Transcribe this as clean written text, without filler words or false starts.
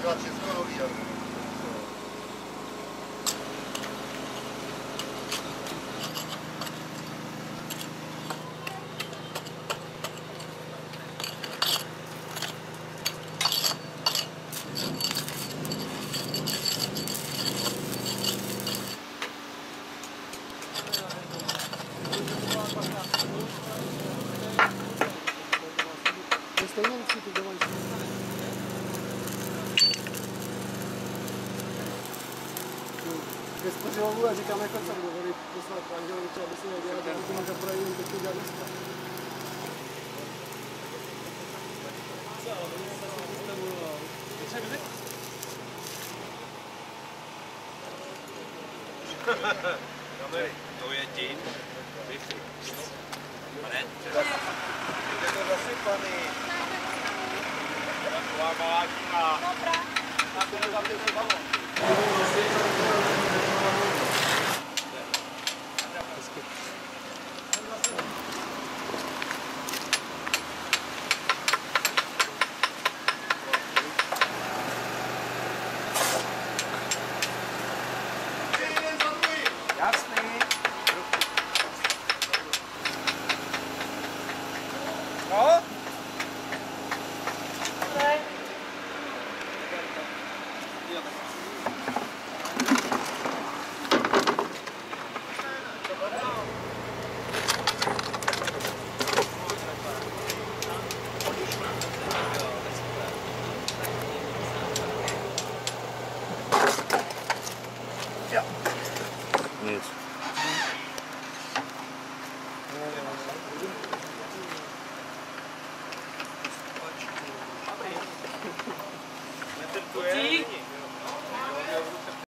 pořád všechno nový. Stejně vždycky ty domácí. Když spořilovu a říkám, jako co budu poslat Angeloviče, aby si nedělal, tak to může projít jen teď dělat dneska. To je tím. Pane? Je to zasypaný. Taková malá díra. Dobrá. Tak to je tam balon.